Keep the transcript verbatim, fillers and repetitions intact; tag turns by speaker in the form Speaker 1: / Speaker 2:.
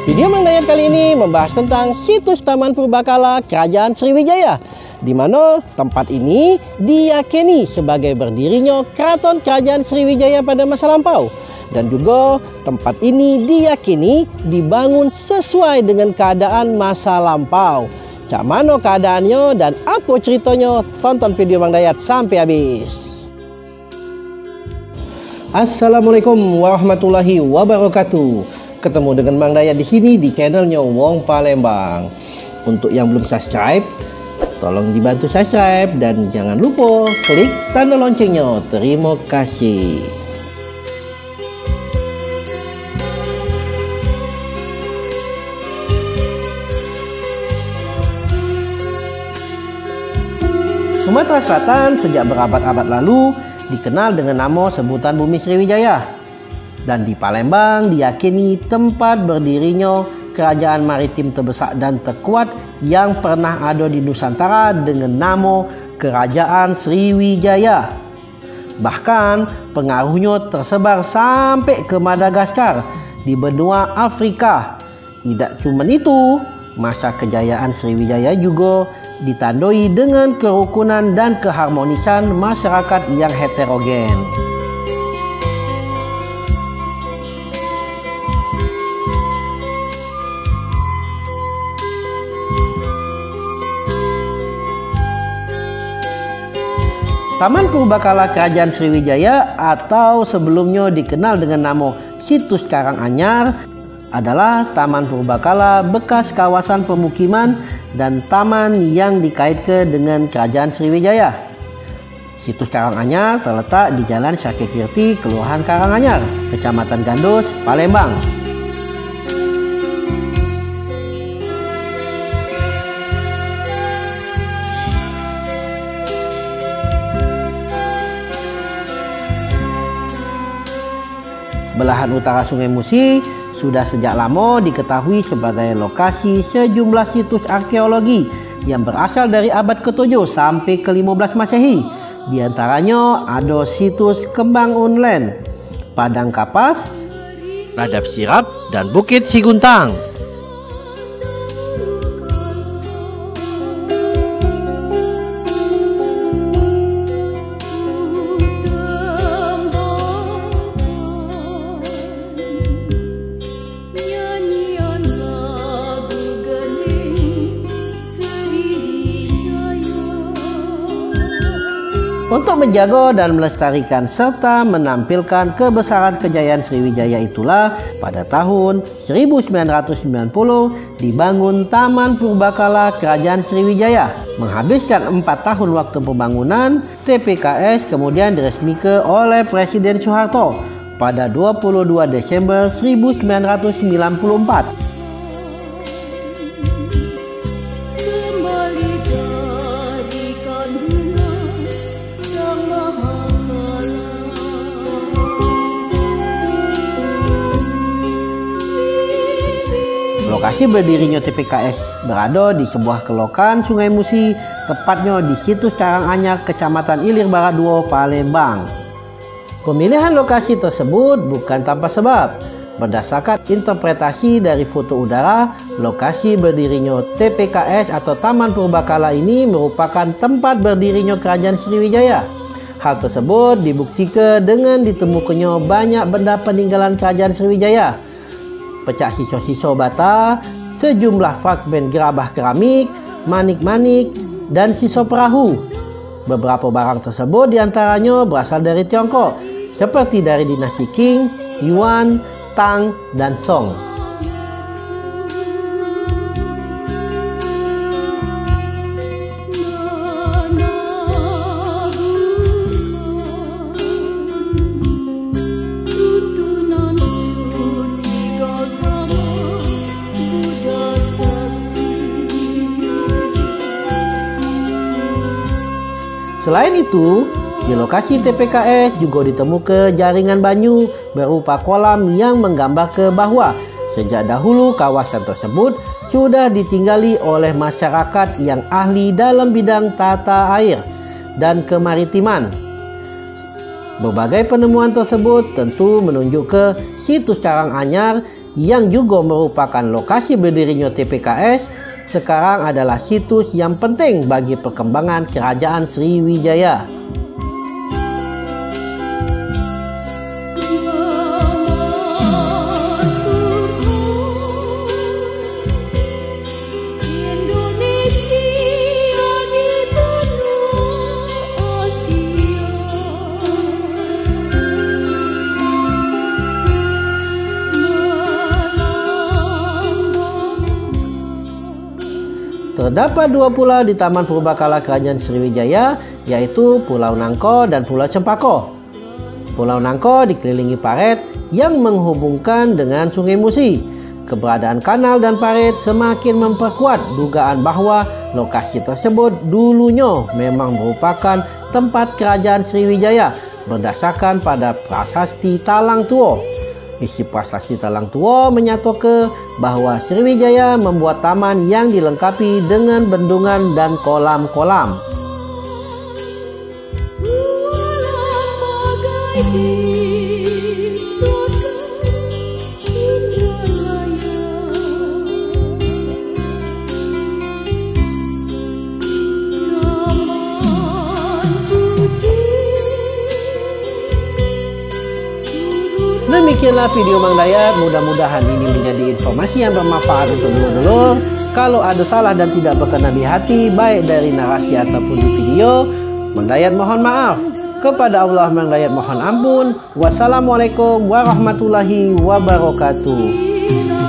Speaker 1: Video Mang Dayat kali ini membahas tentang situs Taman Purbakala Kerajaan Sriwijaya, di mana tempat ini diyakini sebagai berdirinya Keraton Kerajaan Sriwijaya pada masa lampau. Dan juga tempat ini diyakini dibangun sesuai dengan keadaan masa lampau. Cak mana keadaannya dan apa ceritanya? Tonton video Mang Dayat sampai habis. Assalamualaikum warahmatullahi wabarakatuh. Ketemu dengan Mang Dayat di sini di channelnya Wong Palembang. Untuk yang belum subscribe, tolong dibantu subscribe dan jangan lupa klik tanda loncengnya. Terima kasih. Sumatera Selatan sejak berabad-abad lalu dikenal dengan nama sebutan Bumi Sriwijaya. Dan di Palembang diyakini tempat berdirinya kerajaan maritim terbesar dan terkuat yang pernah ada di Nusantara dengan nama Kerajaan Sriwijaya. Bahkan pengaruhnya tersebar sampai ke Madagaskar di benua Afrika. Tidak cuma itu, masa kejayaan Sriwijaya juga ditandai dengan kerukunan dan keharmonisan masyarakat yang heterogen. Taman Purbakala Kerajaan Sriwijaya atau sebelumnya dikenal dengan nama Situs Karanganyar adalah Taman Purbakala bekas kawasan pemukiman dan taman yang dikaitkan dengan Kerajaan Sriwijaya. Situs Karanganyar terletak di Jalan Syakirkirti, Kelurahan Karanganyar, Kecamatan Gandos, Palembang. Belahan utara Sungai Musi sudah sejak lama diketahui sebagai lokasi sejumlah situs arkeologi yang berasal dari abad ketujuh sampai ke lima belas Masehi. Di antaranya ada situs Kembang Unlen, Padang Kapas, Ladap Sirap, dan Bukit Siguntang. Untuk menjaga dan melestarikan serta menampilkan kebesaran kejayaan Sriwijaya itulah pada tahun seribu sembilan ratus sembilan puluh dibangun Taman Purbakala Kerajaan Sriwijaya. Menghabiskan empat tahun waktu pembangunan, T P K S kemudian diresmikan oleh Presiden Soeharto pada dua puluh dua Desember seribu sembilan ratus sembilan puluh empat. Lokasi berdirinya T P K S berada di sebuah kelokan Sungai Musi, tepatnya di Situs Karanganyar, Kecamatan Ilir Barat dua, Palembang. Pemilihan lokasi tersebut bukan tanpa sebab. Berdasarkan interpretasi dari foto udara, lokasi berdirinya T P K S atau Taman Purbakala ini merupakan tempat berdirinya Kerajaan Sriwijaya. Hal tersebut dibuktikan dengan ditemukannya banyak benda peninggalan Kerajaan Sriwijaya, pecah sisa-sisa bata, sejumlah fragmen gerabah keramik, manik-manik, dan sisa perahu. Beberapa barang tersebut diantaranya berasal dari Tiongkok, seperti dari dinasti Qing, Yuan, Tang, dan Song. Selain itu, di lokasi T P K S juga ditemukan jaringan banyu berupa kolam yang menggambar ke bahwa sejak dahulu kawasan tersebut sudah ditinggali oleh masyarakat yang ahli dalam bidang tata air dan kemaritiman. Berbagai penemuan tersebut tentu menunjuk ke situs Karanganyar yang juga merupakan lokasi berdirinya T P K S, sekarang adalah situs yang penting bagi perkembangan Kerajaan Sriwijaya. Terdapat dua pulau di Taman Purbakala Kerajaan Sriwijaya, yaitu Pulau Nangko dan Pulau Cempaka. Pulau Nangko dikelilingi parit yang menghubungkan dengan Sungai Musi. Keberadaan kanal dan parit semakin memperkuat dugaan bahwa lokasi tersebut dulunya memang merupakan tempat Kerajaan Sriwijaya berdasarkan pada Prasasti Talang Tua. Isi Prasasti Talang Tua menyatakan bahwa Sriwijaya membuat taman yang dilengkapi dengan bendungan dan kolam-kolam. Demikianlah video Mang Dayat, mudah-mudahan ini menjadi informasi yang bermanfaat untuk dulur-dulur. Kalau ada salah dan tidak berkenan di hati, baik dari narasi ataupun di video, Mang Dayat mohon maaf. Kepada Allah Mang Dayat mohon ampun. Wassalamualaikum warahmatullahi wabarakatuh.